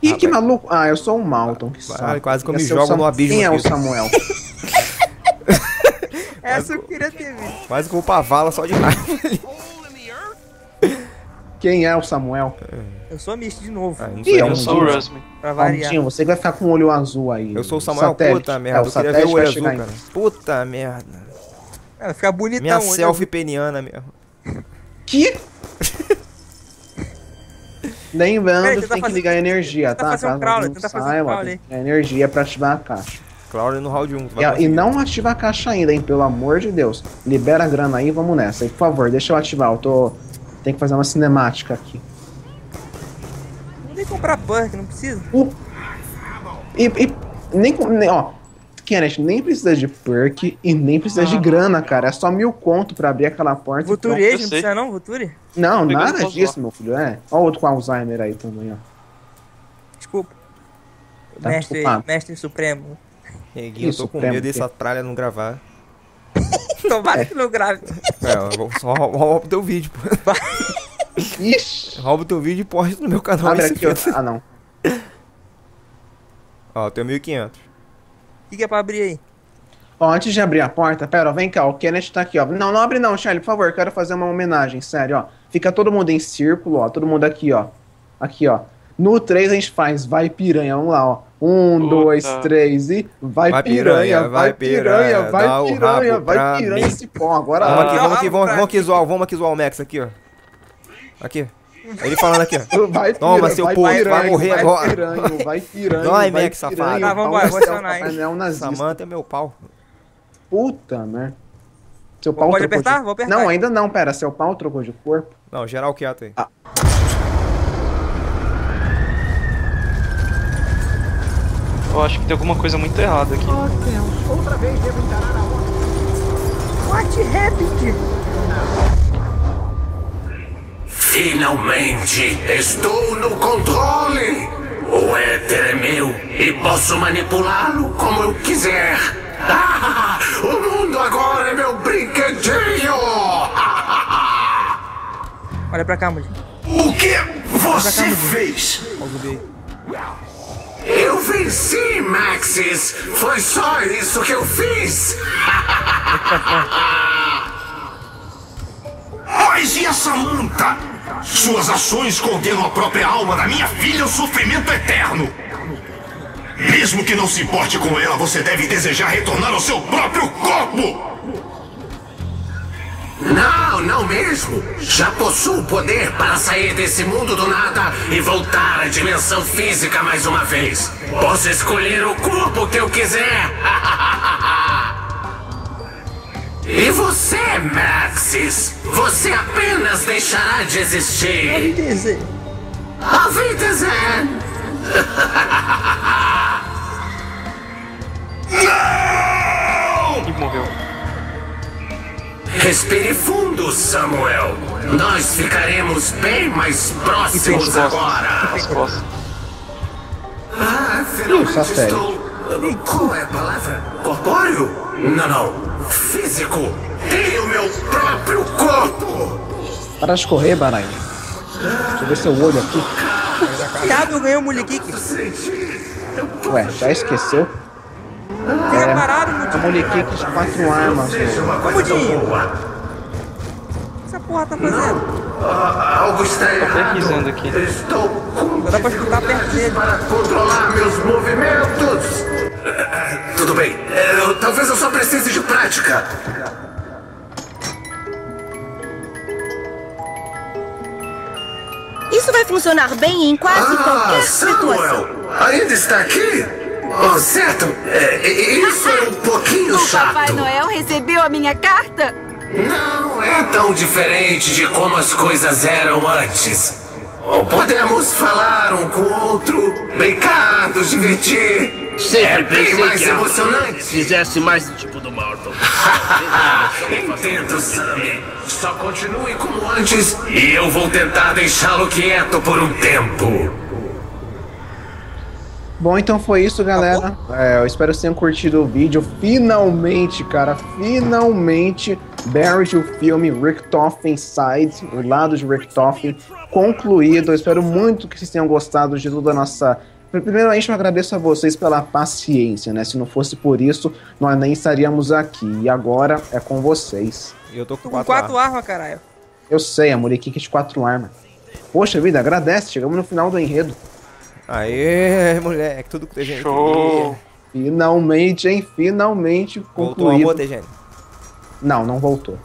Ih, que maluco. Ah, eu sou um Malton. Que saco. Quase que eu me jogo no abismo. Quem é o Samuel? Essa eu queria ter visto. Quase que eu vou pra vala só de raiva. Quem é o Samuel? Eu sou a Misty de novo. Eu sou o Rusmin. Pra variar. Altinho, você vai ficar com o olho azul aí. Eu sou o Samuel, Satélite. puta merda. o Eu queria ver satélite o olho vai azul, chegar cara. em... Puta merda. Vai ficar bonitão. Minha olho selfie peniana mesmo. Que? Lembrando Peraí, que tenta tem que fazer- ligar a energia, tenta tá? fazer um Caso crawler, não tenta fazer um saiba, crawler. tem a energia pra ativar a caixa. Claro, no round 1. E não ativa a caixa ainda, hein? Pelo amor de Deus. Libera a grana aí, vamos nessa. E, por favor, deixa eu ativar. Tem que fazer uma cinemática aqui. Não tem que comprar perk, não precisa. Ó, Kenneth, nem precisa de perk e nem precisa de grana, cara. É só 1000 conto pra abrir aquela porta. Vuturi, eu não sei. precisa não, Vuturi? Não, Pegando nada pra disso, zoar. meu filho. Ó o outro com Alzheimer aí também, ó. Desculpa. Tá Mestre, desculpado. mestre supremo. Neguinho, eu tô Isso, com primo, medo dessa tralha não gravar. Tomara que não grave. Eu vou só rouba o teu vídeo, pô. Ixi. Rouba o teu vídeo e posta no meu canal. Abre esse aqui, ó. vídeo. Ah, não. Ó, eu tenho 1500. O que é pra abrir aí? Ó, antes de abrir a porta, pera, ó, vem cá, o Kenneth tá aqui, ó. Não, não abre não, Charlie, por favor, quero fazer uma homenagem, sério, ó. Fica todo mundo em círculo, ó, todo mundo aqui, ó. Aqui, ó. No 3 a gente faz vai piranha, vamos lá, ó. 1, 2, 3 e vai piranha, vai piranha, vai dá o piranha, rabo pra vai piranha mim. esse pó. Agora Vamos aqui zoar o Max aqui, ó. Aqui. Ele falando aqui, ó. Vai Toma, seu porco, vai morrer agora. Vai piranha, Dói, vai Max, piranha, safado. Tá, vambora, Paulo vou Céu, acionar aí. Papai Noel nazista. Samanta é meu pau. Puta, né? Seu pau Pode trocou apertar? de... Vou apertar. Não, ainda não, pera, seu pau trocou de corpo. Não, geral quieto aí. Eu acho que tem alguma coisa muito errada aqui. What happened? Finalmente estou no controle! O éter é meu e posso manipulá-lo como eu quiser! Ah, o mundo agora é meu brinquedinho! Olha pra cá, mulher. O que você fez? Eu venci, Maxis! Foi só isso que eu fiz! Mas e a Samantha? Suas ações condenam a própria alma da minha filha ao sofrimento eterno! Mesmo que não se importe com ela, você deve desejar retornar ao seu próprio corpo! Não, não mesmo! Já possuo o poder para sair desse mundo do nada e voltar à dimensão física mais uma vez! Posso escolher o corpo que eu quiser! E você, Maxis? Você apenas deixará de existir! dizer. Auf Wiedersehen! Não! E morreu. Respire fundo, Samuel. Nós ficaremos bem mais próximos As costas. agora. As costas. Ah, finalmente satélite. estou... Qual é a palavra? Corpóreo? Não, não. Físico. Tenho meu próprio corpo. Para de correr, Baranha. Deixa eu ver seu olho aqui. Thiago ganhou o Mulikick. Ué, já esqueceu? Fica parado, A Mudinho. Molequique de 4 armas. Seja uma Como coisa tão dinheiro? boa. O que essa porra tá fazendo? Algo está errado. pesquisando aqui. Estou com Dá pra escutar perto dele. para controlar meus movimentos. Tudo bem. Talvez eu só precise de prática. Isso vai funcionar bem em quase qualquer situação. Samuel, ainda está aqui? Oh, certo. Isso é um pouquinho O chato. Papai Noel recebeu a minha carta? Não é tão diferente de como as coisas eram antes. Ou podemos falar um com o outro, brincar, nos divertir. É bem mais emocionante. Fizesse mais do tipo do Morton. Entendo, Sammy. Só continue como antes e eu vou tentar deixá-lo quieto por um tempo. Bom, então foi isso, galera. Eu espero que vocês tenham curtido o vídeo. Finalmente, cara, finalmente, Barrett, o filme Richtofen Inside, o lado de Richtofen, concluído. Eu espero muito que vocês tenham gostado de toda a nossa Primeiramente, eu agradeço a vocês pela paciência, né? Se não fosse por isso, nós nem estaríamos aqui. E agora é com vocês. E eu tô com Tô com 4 4 armas, caralho. Eu sei, a Muriquinha de 4 armas. Poxa vida, agradece, chegamos no final do enredo. Aê, moleque, tudo que tem gente. Show. Finalmente, hein? Finalmente Voltou o concluído. amor, Tegene. Não, não voltou.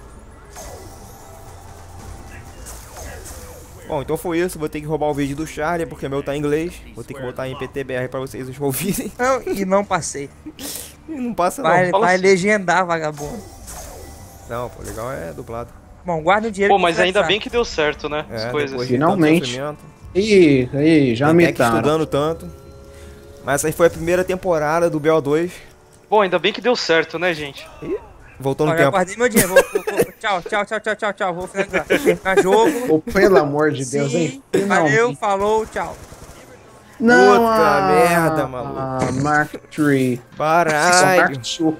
Bom, então foi isso. Vou ter que roubar o vídeo do Charlie, porque o meu tá em inglês. Vou ter que botar em PTBR pra vocês ouvirem. Não, e não passei. E não passa Vai, não. vai legendar, vagabundo. Não, pô, legal é dublado. Bom, guarda o dinheiro. Pô, que mas você vai ainda precisar. bem que deu certo, né? As É, coisas. depois de Finalmente. tanto sofrimento. Ih, já me Tem que estudando tanto. Mas essa aí foi a primeira temporada do BO2. Bom, ainda bem que deu certo, né, gente? Voltou no Olha, eu tempo. guardei meu dinheiro. Tchau, tchau, tchau, tchau, tchau, tchau. Vou finalizar. Terminar jogo. Oh, pelo amor de Deus, Sim, hein? Finalmente. valeu, falou, tchau. Não, Puta merda, maluco. Mark III. Baralho. Mark II.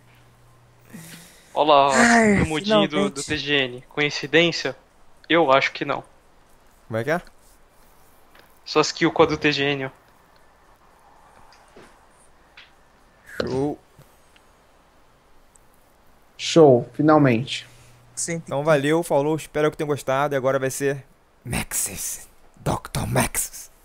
Olha lá, Ai, o mudinho do finalmente. TGN. Coincidência? Eu acho que não. Como é que é? Suas kills com a do TGN, ó. Show. Show, finalmente. Sim. Então valeu, falou, espero que tenham gostado. E agora vai ser Maxis. Dr. Maxis.